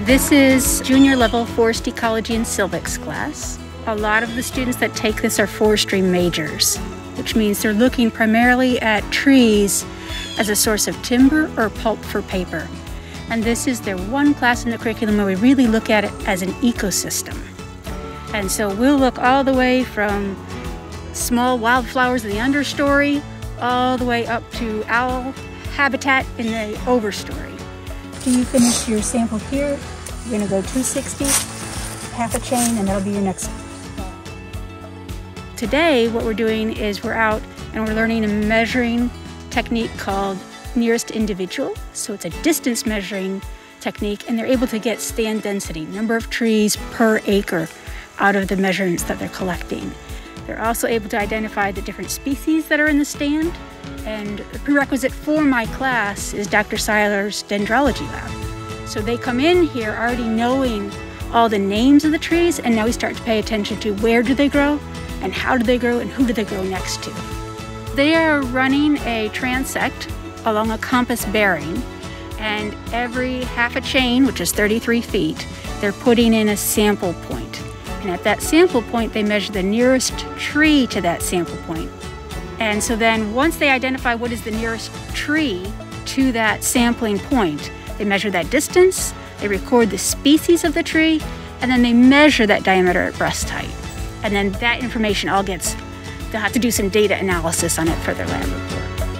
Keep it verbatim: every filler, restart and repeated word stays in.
This is junior level Forest Ecology and Silvics class. A lot of the students that take this are forestry majors, which means they're looking primarily at trees as a source of timber or pulp for paper. And this is their one class in the curriculum where we really look at it as an ecosystem. And so we'll look all the way from small wildflowers in the understory, all the way up to owl habitat in the overstory. After you finish your sample here, you're going to go two sixty, half a chain, and that'll be your next. Today, what we're doing is we're out and we're learning a measuring technique called nearest individual. So it's a distance measuring technique, and they're able to get stand density, number of trees per acre, out of the measurements that they're collecting. They're also able to identify the different species that are in the stand. And the prerequisite for my class is Doctor Seiler's dendrology lab. So they come in here already knowing all the names of the trees, and now we start to pay attention to where do they grow, and how do they grow, and who do they grow next to. They are running a transect along a compass bearing, and every half a chain, which is thirty-three feet, they're putting in a sample point. And at that sample point, they measure the nearest tree to that sample point. And so then once they identify what is the nearest tree to that sampling point, they measure that distance, they record the species of the tree, and then they measure that diameter at breast height. And then that information all gets, they'll have to do some data analysis on it for their lab report.